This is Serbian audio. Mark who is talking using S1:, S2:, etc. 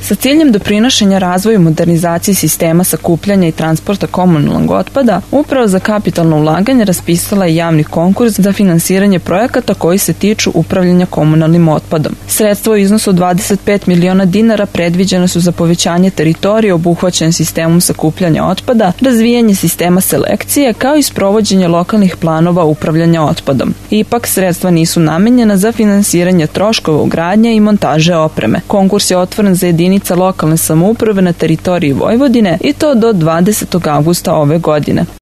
S1: Sa ciljem doprinošenja razvoju i modernizaciji sistema sakupljanja i transporta komunalnog otpada, Uprava za kapitalno ulaganje raspisala je javni konkurs za finansiranje projekata koji se tiču upravljanja komunalnim otpadom. Sredstva u iznosu od 25 miliona dinara predviđena su za povećanje teritorije obuhvaćen sistemom sakupljanja otpada, razvijanje sistema selekcije, kao i sprovođenje lokalnih planova upravljanja otpadom. Ipak, sredstva nisu namenjena za finansiranje troškova ugradnje i montaže opreme. Konkurs je otvoren za jedinica lokalne samouprave na teritoriji Vojvodine i to do 20. avgusta ove godine.